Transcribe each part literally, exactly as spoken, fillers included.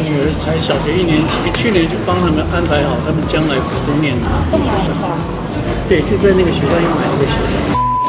女儿才小学一年级，去年就帮他们安排好他们将来国中念的学校。对，就在那个学校又买了个学校。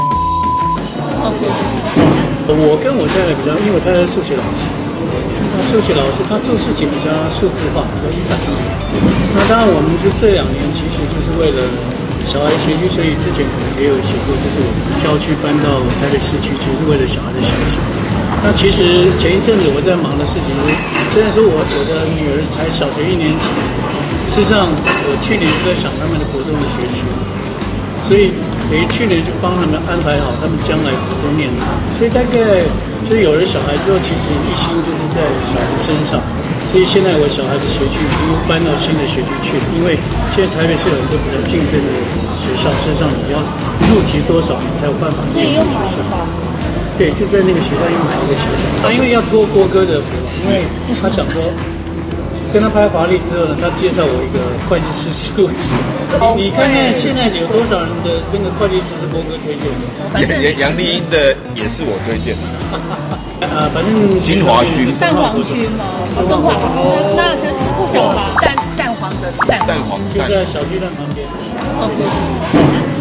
我跟我太太比较，因为我太太是数学老师，那数学老师他做事情比较数字化，比较一板一眼。那当然，我们是这两年其实就是为了小孩学区，所以之前可能也有写过，就是我从郊区搬到台北市区，其实是为了小孩的学习。那其实前一阵子我在忙的事情是，虽然说我我的女儿才小学一年级，事实上我去年就在想他们的国中的学区，所以等于去年就帮他们安排好他们将来国中念的，所以大概就是有了小孩之后，其实一心就是在小孩身上。所以现在我小孩的学区已经搬到新的学区去了，因为现在台北市有很多比较竞争的学校，事实上你要入籍多少，你才有办法念这个学校。对，就在那个学校又买了一个学校。他因为要托郭哥的福，因为他想说，跟他拍华丽之后呢，他介绍我一个会计师事务所。你看看现在有多少人的那个会计师是郭哥推荐的？ 杨杨丽英的也是我推荐的。 啊，反正金华区、 蛋黄区嘛，蛋黄，那先不小吧？蛋蛋黄的蛋， 蛋黄就在小巨蛋旁边。